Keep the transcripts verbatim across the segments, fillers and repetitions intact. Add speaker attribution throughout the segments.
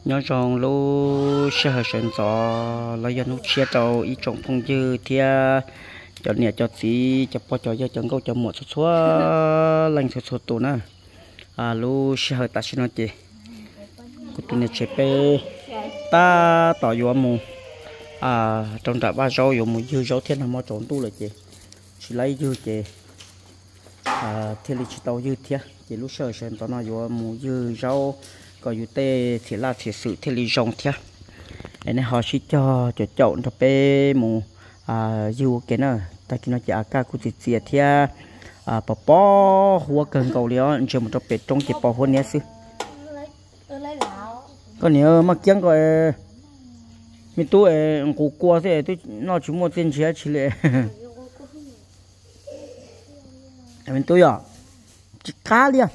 Speaker 1: nhớ rằng lô xe hơi sân gió là dân lúc chia tàu ý trọng phong dư thì cho nè cho xí cho po cho giờ chẳng câu cho một số số lành số số tổ nè à lô xe hơi ta xin nói chị của tụi này chế pe ta tỏ vô mù à trong trại ba rau dùng một dư rau thiên là mò trốn tu là chị chỉ lấy dư chị à thiên lý chỉ tàu dư thiệt chị lúc sờ sờ tao nói vô mù dư rau có dư tê thì là thiệt sự thiên lý rong thiệt nên họ chỉ cho cho chậu cho pe mù à dư cái nào ta khi nó chỉ cá cũng chỉ chỉ thiệt à bỏ bỏ hoa cần cầu liao chỉ một trongเป็ดtrong chỉ bỏ hoa nhé sư có nhiều mà kiêng coi mình tôi cũng qua thế tôi nó chỉ một tiền chia chỉ lệ mình tôi à chỉ cá liền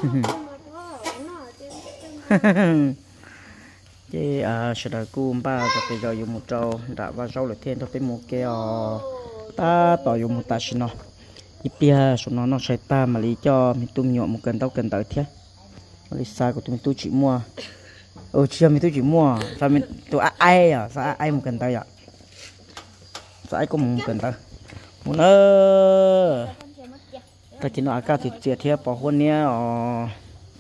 Speaker 1: cái à sẽ là cùm ba cho bây giờ dùng một trâu đã và rau lại thêm cho cái một cái taต่อdùng một ta xin nó ít bia số nó nó sẽ ta mà lý cho mình tôi nhọ một cần tao cần tới thế lý sai của tôi tôi chỉ mua ừ chưa mình tôi chỉ mua sao mình tôi ai à sao ai một cần tay à sao ai có một cần tay một nữa ta chỉ nói cao thì chia theo bỏ huân nhé ờ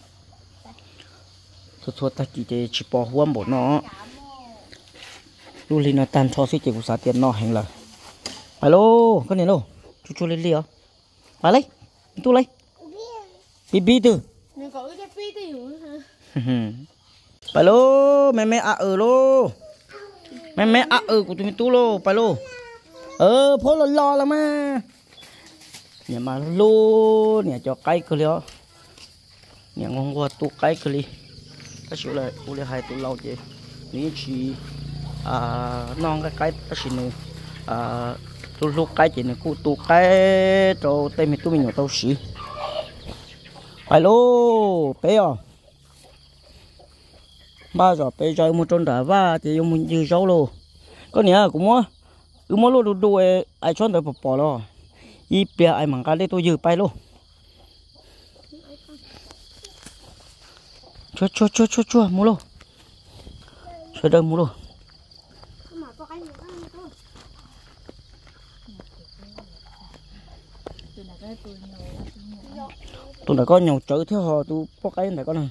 Speaker 1: số số ta chỉ chỉ bỏ huân bộ nó lúc này nó tan cho xí chỉ của xã tiền nó hành là alo cái này đâu chú chú lên liều vào lấy tôi lấy bi bi từ phải lô mẹ mẹ à ở lô mẹ mẹ à ở của tụi mình tu lô phải lô ờ phố lo lo lắm mà nhà mà lô nhà cho cái cơ liao nhà ngon qua tu cái cơ li cái chỗ này u li hai tu lâu chứ ní chỉ à non cái cái cái gì nữa à tu lúc cái gì nữa cu tu cái cho tay mình tu mình nhỏ tao xí phải lô bé à ba giờ bây giờ một tròn đá và thì dùng mình dư rau luôn có nhớ cũng mua cứ mua luôn đồ đồ ai chọn được bỏ lo y bia ai mang cái đấy tôi dư bay luôn chua chua chua chua chua mua luôn chơi đơn mua luôn tôi đã có nhiều chữ theo họ tôi có cái này có này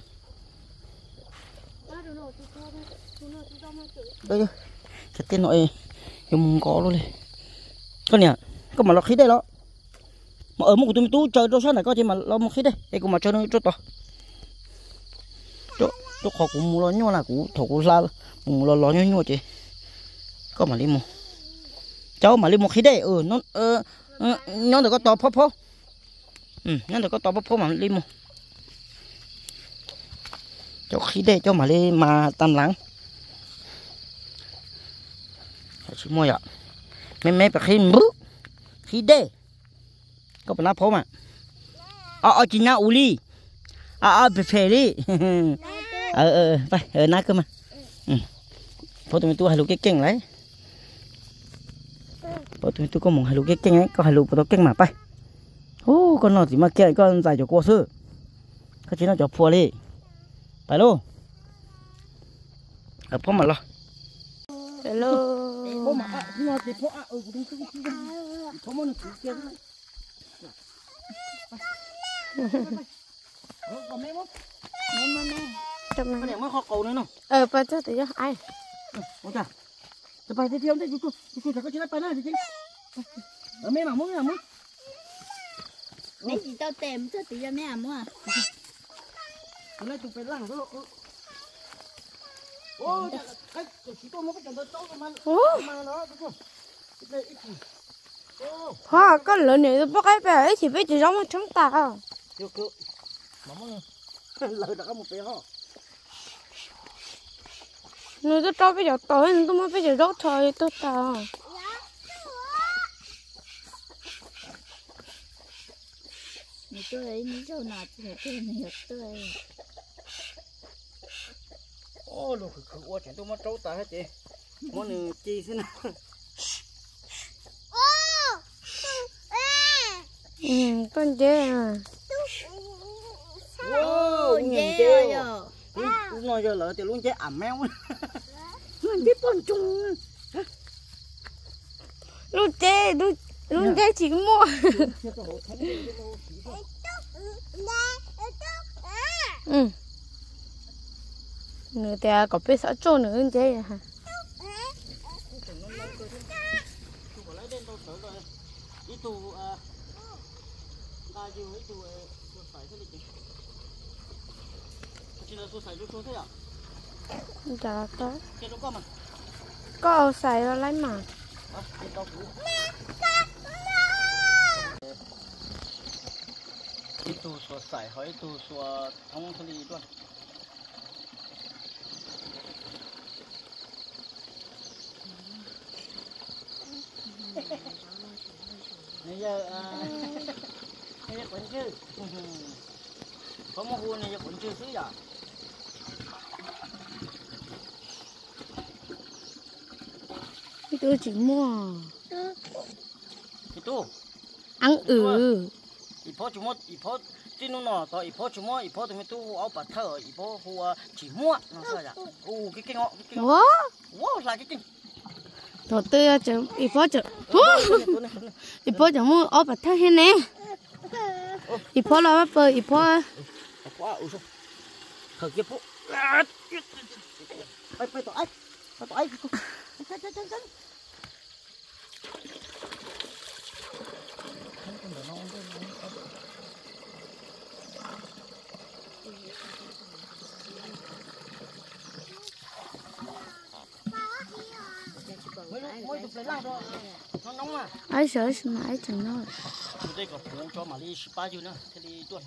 Speaker 1: đây cái tên nội dùng có luôn đi con nhỉ có mà lọc khí đây đó mà ở một của tôi tú chơi đâu sao này có chỉ mà lo một khí đây đây cũng mà chơi nó chút to chỗ chỗ họ cũng mua lo nhau là cũng thổ cũng ra mua lo lo nhau nhau chị có mà đi mua cháu mà đi một khí đây ừ nó ờ nó được có to phô phô ừ nó được có to phô phô mà đi mua cháu khí đây cháu mà đi mà tam lắng chỉ mua vậy mấy mấy phải khi mướp khi đê có phải nắp phô mà ờ ờ chỉ nhau uli ờ ờ phải phê đi ờ ờ phải ờ nát cơ mà phô tụi mình tu hai lũ cái keng đấy phô tụi mình tu có một hai lũ cái keng ấy có hai lũ của tôi keng mà phải ô con nó chỉ mà kia con dài cho cô sư cái chỉ nó cho phô đi phải luôn ở phô mà lo hello phố mà à, nó thì phố à, ừ, cũng không không không, phố mà nó chỉ kia thôi. Còn mấy mốt, mấy mốt nè. Trong này. Cái này mới kho cầu nữa nè.
Speaker 2: Ờ, bây giờ thì ai?
Speaker 1: Ôi trời, chụp bài thì không thấy chú chú chú có chuyện này bài nữa thì chứ. Ở mấy mà muốn là muốn.
Speaker 2: Mấy chị tao tìm chứ tí ra mấy à muốn à?
Speaker 1: Hôm nay chụp bài lăng rồi. Ô, cái chỉ có một cái chân to mà mà nó đúng không?
Speaker 2: Hoa con lợn này nó cái bé ấy thì biết chỉ giống chúng ta à?
Speaker 1: Chưa cứ, mà muốn lợn đã có một bé ho.
Speaker 2: Người tôi cho bây giờ tối nên tôi mới bây giờ rốt thôi tôi ta.
Speaker 3: Người tôi ấy ní châu nào thì tôi nhiều tôi.
Speaker 1: Ô, lúc khử qua chuyện tôi mất trâu ta hết chị. Món này chi thế nào?
Speaker 2: Ừ, con dê à.
Speaker 1: Wow,
Speaker 3: dê rồi.
Speaker 1: lúc nói giờ lỡ thì luôn chế ẩm mèo mình biết con chung
Speaker 2: Lúc chơi, lúc lúc chơi chỉ mua. Ừ. Người ta có biết sao trôn nữa hơn chơi hả?
Speaker 1: ít tu à ta chưa ít tu tôi phải thế này chỉ là tôi xài chút thôi à
Speaker 2: Dạ có.
Speaker 1: cái đó có mà
Speaker 2: Có xài ra lấy mà.
Speaker 1: ít tu xài xài hỏi tu xài thông thế này luôn bây giờ bây giờ quấn chứ có một khu này giờ quấn chưa xứ à
Speaker 2: Cái tôi chỉ mua.
Speaker 1: cái tu
Speaker 2: Ăn ừ.
Speaker 1: ít phô chỉ mua ít phô tin nó nọ có ít phô chỉ mua ít phô thì mình tu áo bát thở ít phô khu chỉ mua nó sao vậy u cái kinh ngọ cái kinh ngọ wow là cái kinh
Speaker 2: Đầu tư chứ ít phó chứ. Ít phó chứ mua ở bát thơ hết nè. Ít phó là bắt bơ ít phó.
Speaker 1: quá u số khởi kia phô bay bay tỏi bay tỏi chân chân chân chân
Speaker 2: Ai sợ mà ai chẳng nói.
Speaker 1: đây có phụ cho mà đi ba chứ nữa thế đi tuần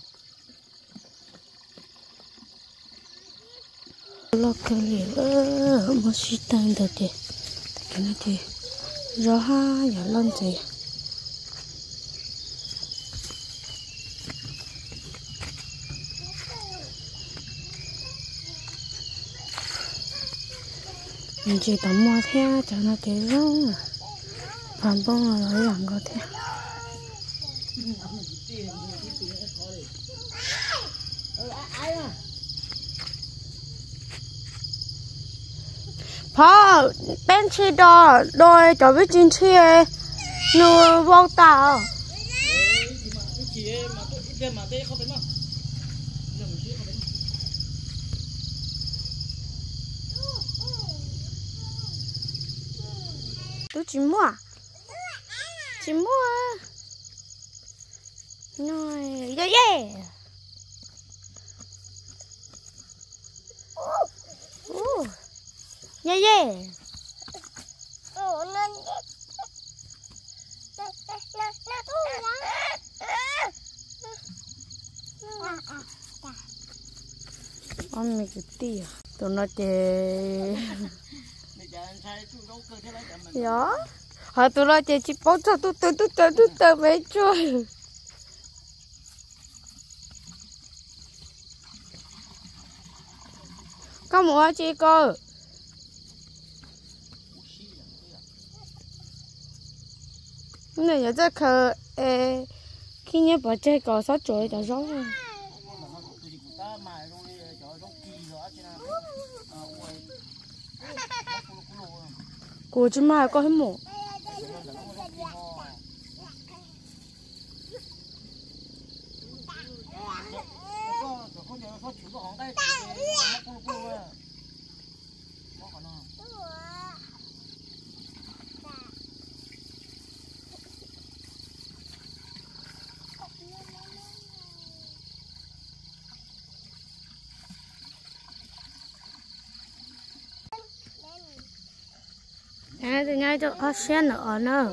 Speaker 2: Lo cái gì ơ mà xí tan được thì cái này thì rõ ha giờ lên gì mình chỉ tắm mua theo cho nó cái rong phàm bông là lấy làm có theo Phó bên chi đó đôi cho biết chính chi nuôi vô tàu tôi chỉ mua chỉ mua nói yeah yeah uh yeah yeah ông mày cái tia tụi nó chơi dạ họ tụi nó chơi chỉ bó cho tụi tụi tụi tụi tụi tụi mấy chơi có một chị cô này giờ chắc khờ khi nhớ bỏ chơi cò sáu chuỗi cho gió cô chứ mà có hết mổ à thì ngay chỗ ở sen ở nữa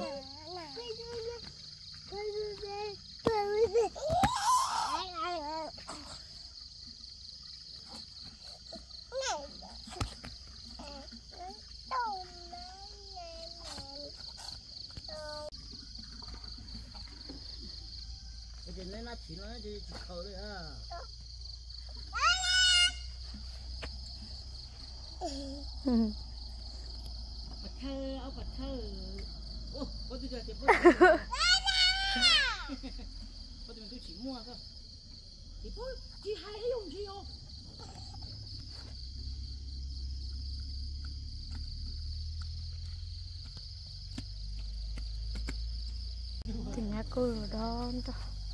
Speaker 1: nên là chỉ nói gì khẩu đấy à bật thơ áo bật thơ ô có tôi giờ thì có tôi tôi chỉ mua thôi thì có chỉ hai dùng gì không
Speaker 2: cô đó ta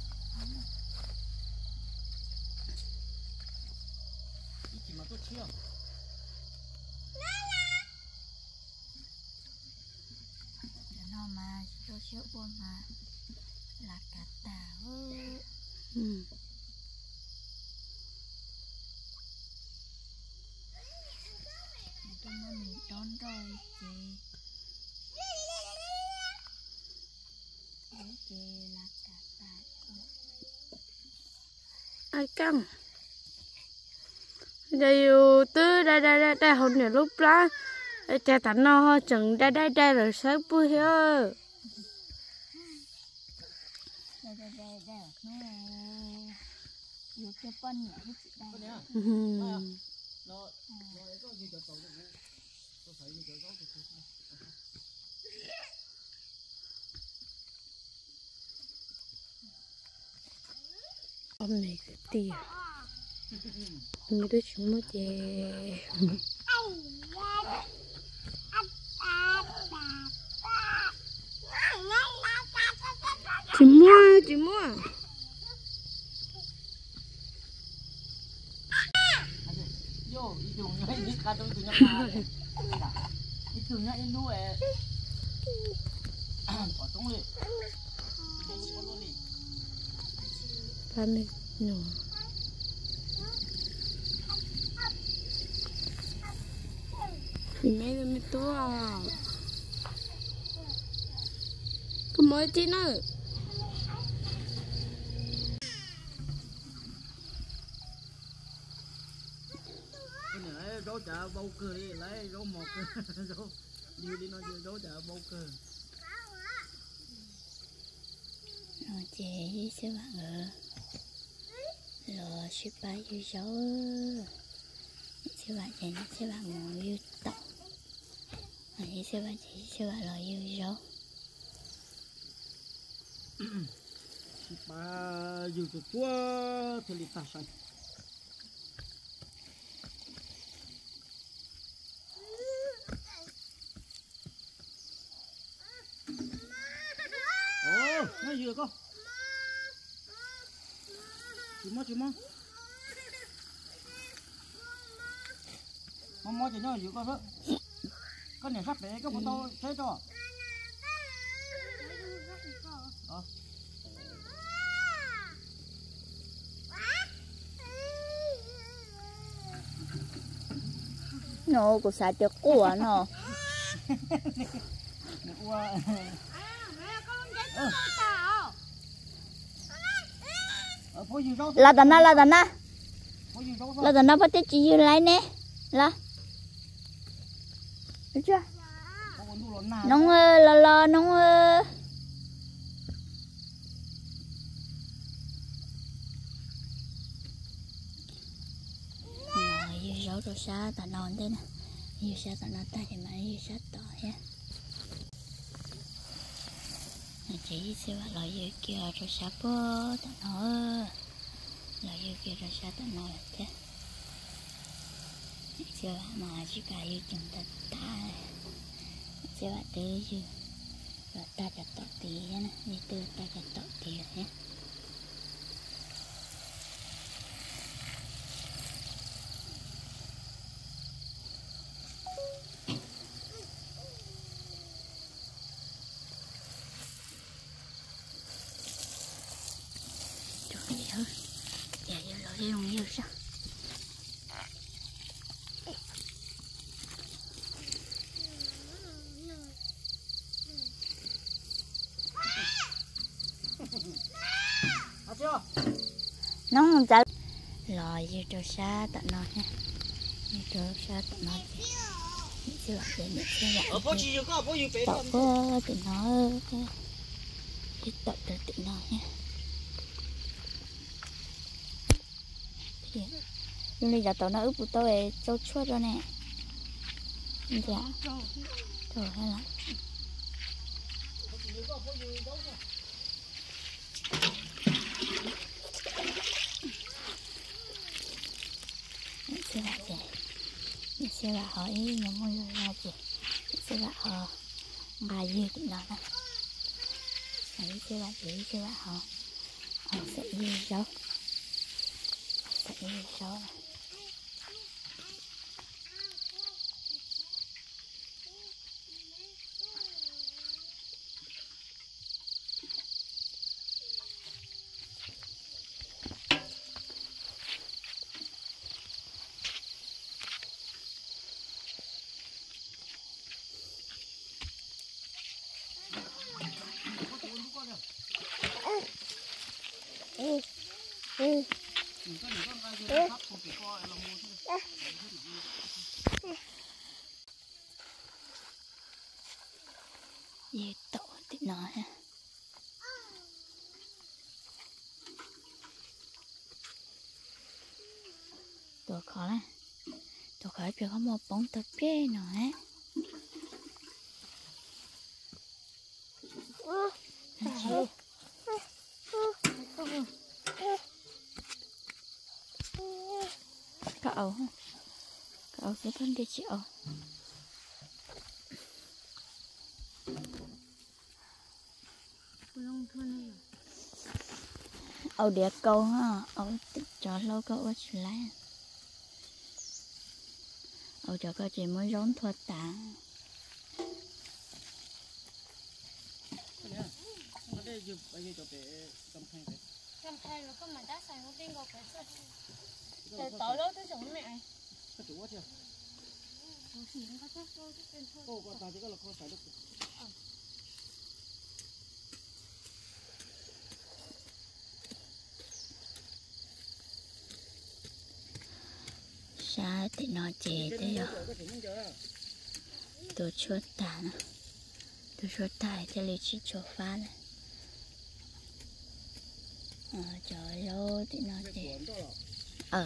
Speaker 3: nó mà cho chiếu buồn mà là cả tàu
Speaker 2: ừ.
Speaker 3: tôi mà mình đón rồi chị đấy chị là cả tàu
Speaker 2: ai căng đây từ đây đây đây đây hôm nay lúc đó cha tận nó chừng đây đây đây rồi sáng bữa hết
Speaker 3: đây đây đây đây nó yêu cái phân nhỉ hết chị đây
Speaker 2: hôm nay cái tiền người tôi chỉ muốn về chỉ mua chỉ mua
Speaker 1: yo itu nya ini kadang itu nya itu nya ini lu eh potong le
Speaker 2: ba mươi nổ thì mấy mươi to à có mới tí nữa
Speaker 1: rau chả bầu cờ đi lấy rau mọc rau như đi nói rau chả bầu cờ
Speaker 3: nó chế sẽ bạn ở lo ship bài yêu dấu sẽ bạn chế sẽ bạn ngồi yêu tóc này sẽ bạn chế sẽ bạn lo yêu dấu
Speaker 1: ba yêu từ qua thì lịch ta sai nó vừa con chú mó chú mó mó mó thì nó vừa con đó con này sắp để cái con to thế cho ờ
Speaker 3: nó của sao cho của nó là tận na là tận na là tận na bắt tiết chỉ như này nè là được chưa nông là là nông rồi yêu dấu rồi sao tận non thế nè yêu sao tận non ta thì mà yêu sao tỏ ha chỉ sẽ là loại dưa kia rồi sao bố tận nó loại dưa kia rồi sao tận nó thế sẽ mà chỉ cả yêu chừng ta ta sẽ là từ dưa rồi taจะตอกตีนะนี่từ taจะตอกตีนะdạ giờ lỗi đi không nhiều sao nóng không chạy lòi vô cho xa tận nó nha vô cho xa tận nó chị sẽ lại để mình sẽ lại tọt có tụi nó cái tọt từ tụi nó nha nhưng bây giờ tao nó ướp của tôi về châu chuột rồi nè dạ rồi hay là sẽ là gì sẽ là hỏi những món đồ gì sẽ là họ bài gì tụi nó nè ấy chứ bạn ấy chứ bạn họ họ sẽ gì đâu sẽ gì đâu gì tổ thì nói ha tổ khó này tổ khó phải có một bóng tập kia nói cậu cậu sẽ phân đi chịu ầu đẹp câu ha ầu tích cho lâu câu ở chỗ lá ầu cho câu chỉ mới rón thuật tả
Speaker 2: Cầm khay nó có mà đá xài nó bên gọc cái sợi. Để tối đó tới chỗ mẹ.
Speaker 1: Cái chỗ chưa?
Speaker 2: Nó chỉ nó có chút thôi chút bên thôi.
Speaker 1: Cô có tài thì có là có xài được.
Speaker 3: sao thì nó chè thế rồi tôi chốt tả nó tôi chốt tả cho lý trí chỗ phá này ờ trời ơi thì nó chè ờ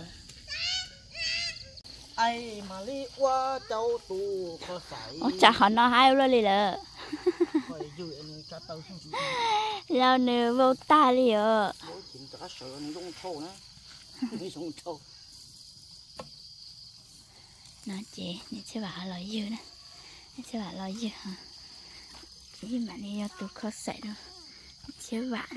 Speaker 1: ai mà đi qua châu tu có xài
Speaker 3: ủa chả họ nói hai luôn đi lợ
Speaker 1: phải giữ anh cho tao không chịu
Speaker 3: lao nữa vô ta đi ờ
Speaker 1: bố chính cho sợ nó rung thô nữa đi rung thô
Speaker 3: nó chè nó sẽ bảo lời dư nè nó sẽ bảo lời dư hả ý mà đi cho tôi khó xảy đâu chứ bạn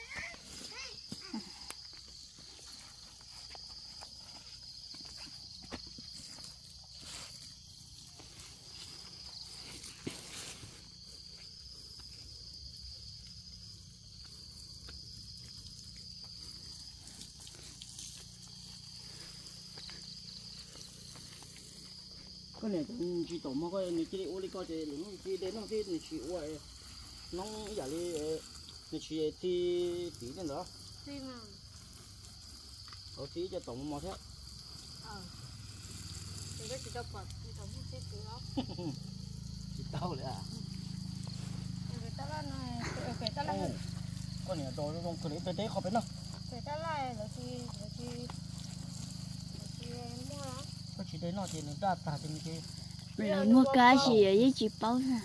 Speaker 1: cái này chỉ tổ mà cái này chỉ ô li coi thì nó chỉ đến nó chỉ nó chỉ uai nó giả li nó chỉ thì tí nữa đó
Speaker 2: Tí mà.
Speaker 1: ở tí cho tổng mà thế
Speaker 2: Ờ. Thì cái chỉ đọc bật thì tổng không biết gì đó.
Speaker 1: chỉ tao đấy à
Speaker 2: Người ta là này, người ta là
Speaker 1: con này đồ nó không cứ lấy tới đấy khó biết đâu
Speaker 2: người ta là là chi là chi là chi mua đó.
Speaker 1: có chỉ đến nó thì người ta ta thì cái
Speaker 3: lấy mua cá gì ở với chị bao nè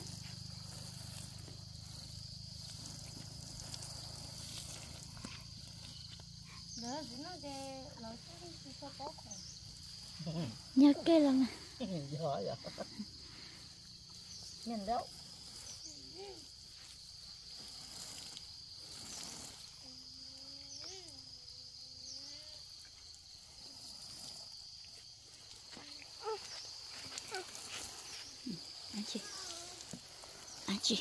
Speaker 2: Đó chỉ nó để nó chỉ cho có khổ.
Speaker 3: nhớ cái là
Speaker 1: giỏi vậy
Speaker 2: Nhìn đâu.
Speaker 3: anh chị anh chị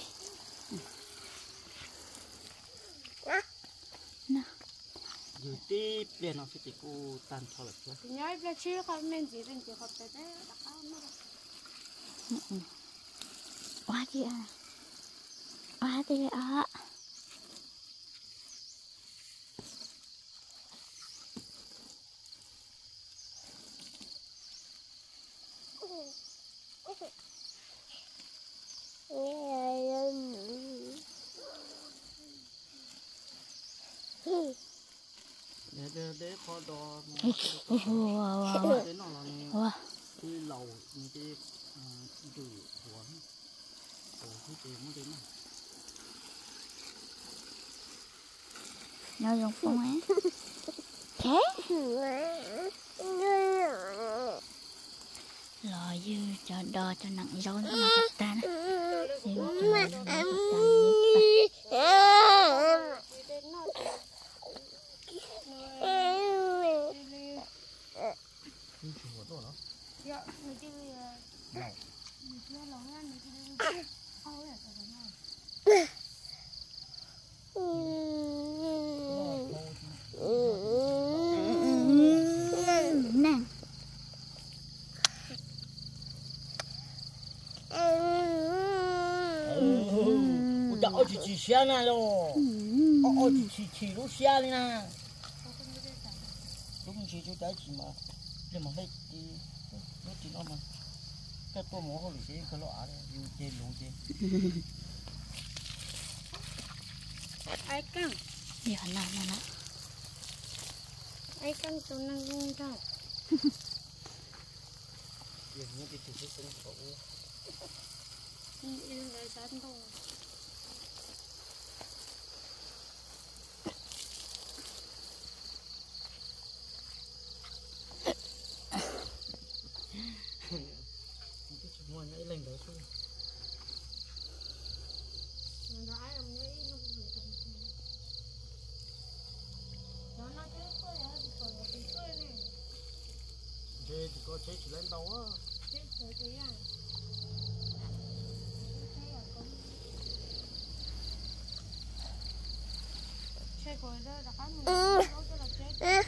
Speaker 3: nè
Speaker 1: dù tí liền nó sẽ chỉ cô tan cho là chưa
Speaker 2: Thì nhớ là chi không nên gì nên chỉ học tới đấy đã có nó.
Speaker 3: quá chị à quá chị à
Speaker 1: để để để khó đo
Speaker 3: wow
Speaker 1: đến nó là
Speaker 3: wow
Speaker 1: cái lầu những cái từ của của cái tiền nó đến này
Speaker 3: nó dùng phong á thế lò dư cho đo cho nặng rau nó cắt ta nè. Để cho nó cắt ta
Speaker 2: dạ người chơi
Speaker 1: Lẩu.
Speaker 2: người chơi lẩu nha người chơi ôi là cái này
Speaker 3: nè
Speaker 1: Ôi chị chỉ xe này rồi. Ôi chị chỉ chỉ lúc xe này nè. Lúc chị chú trái chị mà. Nhưng mà hết đi lúc chị nó mà. Cái tôi muốn hồi cái cái lọ này, yêu chơi lũ chơi.
Speaker 2: ai căng
Speaker 3: giờ nào nào nào
Speaker 2: ai căng tôi năng luôn sao
Speaker 1: Giờ những cái thứ sinh khẩu.
Speaker 2: yêu người sáng thôi
Speaker 1: Mua nhảy lên đó xuống.
Speaker 2: nó ai làm nhảy nó cũng phải cầm nó nó cái coi là cái coi là cái coi này
Speaker 1: Giờ thì có chế chỉ lên đâu á.
Speaker 2: cái cái cái à chơi coi đó là cái mình nó cái là chơi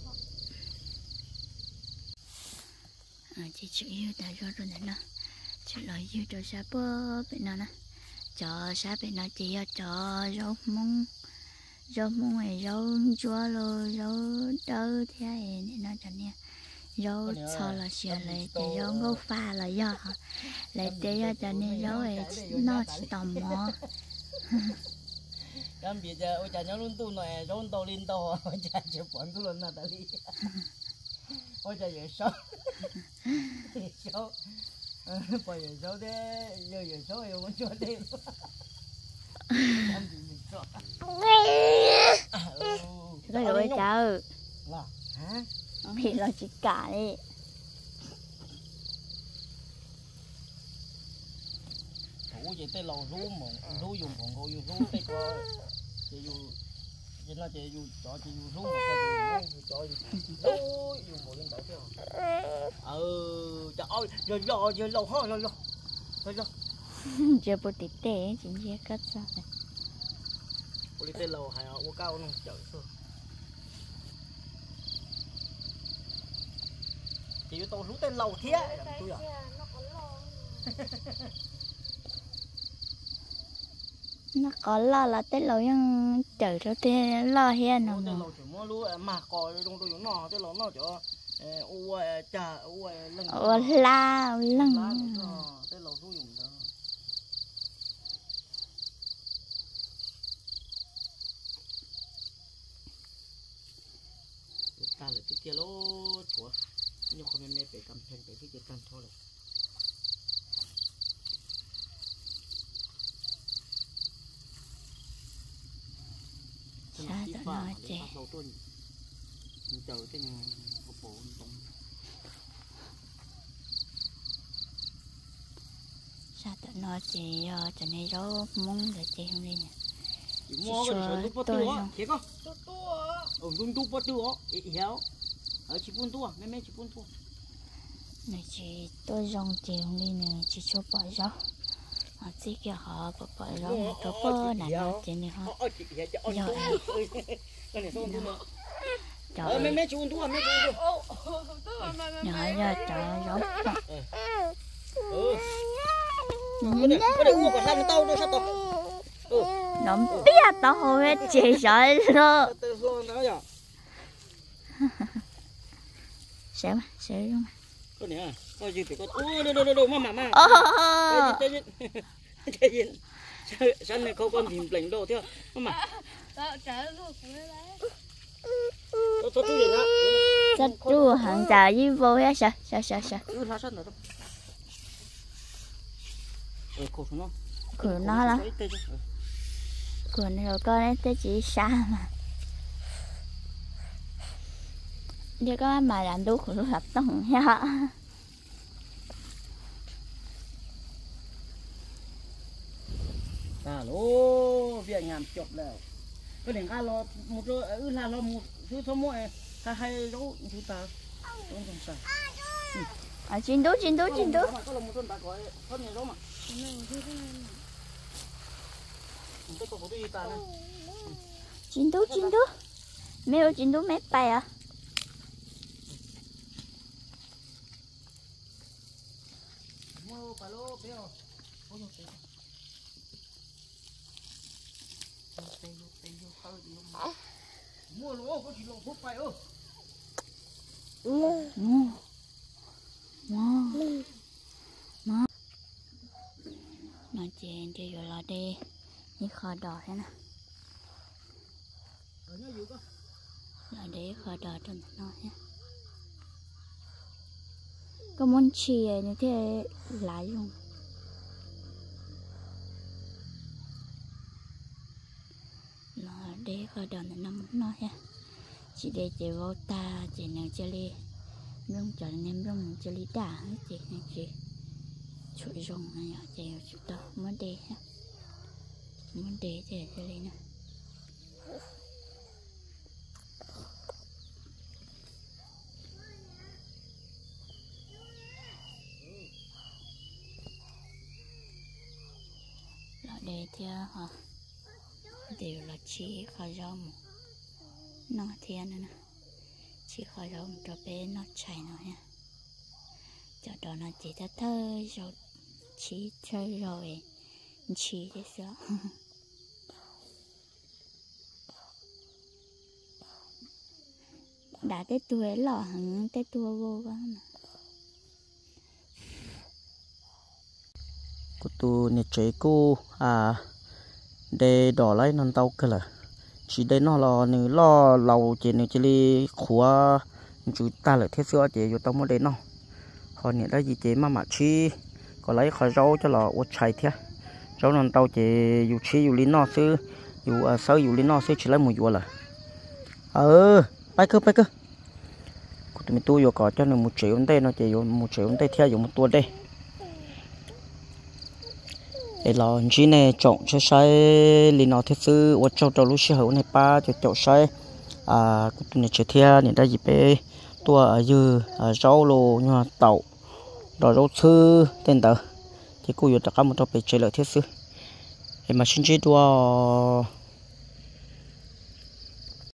Speaker 3: chị chịu yêu ta cho rồi nè chị lại yêu cho sa bơ bên nào nè cho sa bên nào chị cho rau mung rau mung này rau chua rồi rau đỡ thế này nó cho nè rau sao là xìa lại để rau ngô pha là do lại để cho nè rau này nó chỉ tầm mò
Speaker 1: Em bây giờ ôi chả nhớ luôn tu này rau tàu lên tàu ôi chả chịu bận tu lần nào ta đi. Ôi chả giờ sao sao bây giờ sao thế giờ giờ sao em muốn cho đi làm gì mình cho
Speaker 3: cái rồi chờ
Speaker 1: là hả
Speaker 3: bị lo chỉ cả đi
Speaker 1: thủ vậy tới lâu rú mà rú dùng còn cô dùng rú tới coi chị dùng chị nói chị dùng cho chị dùng rú mà coi dùng cho rú dùng bộ lên đỡ chứ ừ trời ơi rồi rồi rồi lâu hơn rồi rồi rồi rồi
Speaker 3: chưa bố tí tê chính chưa cất ra này
Speaker 1: cô đi tới lâu hay ở cao nó chở thôi chị với tôi rú tới lâu thế tôi à
Speaker 3: nó có lo là tới lâu nhưng chờ cho tới lo hiền
Speaker 1: nó
Speaker 3: nó
Speaker 1: lâu chỉ mua lúa mà coi trong tôi nó tới lâu nó cho u trà u lưng
Speaker 3: ô la lưng
Speaker 1: tới lâu rú dùng đó ta lại cái kia lố chúa nhưng không nên phải cầm thêm cái cái cầm thôi rồi
Speaker 3: sao tao nói chị
Speaker 1: chờ cái bộ bộ
Speaker 3: sao tao nói chị cho nên rau muốn để chị không đi nè
Speaker 1: mua cái số tu tu á chị có tu tu á ừ tu tu tu á hiểu ở chị pun tu à mấy mấy chị pun tu
Speaker 3: này chị tôi rong chị không đi nè chị cho bỏ rau họ chỉ kia họ bỏ bỏ rau một chỗ bơ nè nó chị này họ giờ
Speaker 1: cái này xong tu
Speaker 3: trời
Speaker 1: mấy mấy chị pun tu à mấy chị
Speaker 3: nhỏ giờ trời rau
Speaker 1: ừ cái này cái này uống còn làm tao đâu sao tao
Speaker 3: nó biết tao hồi chị sợ rồi sợ mà sợ luôn
Speaker 1: cái này à coi gì thì có ô đâu đâu đâu mà mà mà cái gì cái gì sân này không con tìm lệnh đồ theo mà
Speaker 2: tao trả luôn của đấy
Speaker 1: tôi tôi rồi đó
Speaker 3: rất chú hàng trà với vô hết sợ sợ sợ sợ
Speaker 1: cứ lá sân rồi đó ừ khổ nó
Speaker 3: cửa nó lắm cửa này rồi con ấy tới chỉ xa mà giờ có mà làm đủ cửa hợp tông nha
Speaker 1: à lô việc làm chụpแล้วcái này ga lo một rồi ừ là lo một thứ số mỗi ta hay đâu chúng ta không không sao
Speaker 3: à chín đố chín đố chín đố chín đố chín đố mẹ ơi chín đố mẹ bay à
Speaker 1: mua lúa có chỉ lúa phúc bay ơ
Speaker 3: Wow. Wow. Wow. Nó chèn cho rồi là đi như kho đỏ thế nè. Là để kho đỏ cho nó nhé. Có món chè như thế lại luôn. Là để kho đỏ nó nằm nó nhé. Chị đây chị vô ta chị nào chơi đi rong cho nên rong chơi đi đá hết chị này chị chuỗi rong này chị chút đó mới đi ha mới đi chị chơi đi nè là đây thì hả đều là chỉ khai rong nó thiên nè chỉ khỏi rồi cho bé nó chảy nó nha cho đó nó chỉ ta thơ rồi chỉ chơi rồi chỉ thế sao đã tới tuổi lọ hẳn tới tuổi vô vắng
Speaker 1: cô tu nhiệt chế cô à để đỏ lấy non tàu cơ là chỉ đây nó là nữ lo lầu chỉ nữ chỉ đi khóa chú ta lại thế xưa chỉ vô tao mới đến nó còn những cái gì chỉ mà mà chi có lấy khỏi rau cho là uất chạy thế rau non tàu chỉ dù chi dù lín nó xứ dù sáu dù lín nó xứ chỉ lấy một vụ là ờ bay cơ bay cơ tụi mình tu vô có cho nó một triệu đây nó chỉ vô một triệu đây theo dùng một tua đây để là chỉ này chọn cho sai li nó thiết sư ở trong trong lúc xưa hậu này ba cho chọn sai à cũng này chơi theo này đã dịp bé tua ở dư rau lô như tàu rồi rau sư tên tờ thì cô yêu tất cả một trong bé chơi lợi thiết sư em mà xin chỉ tua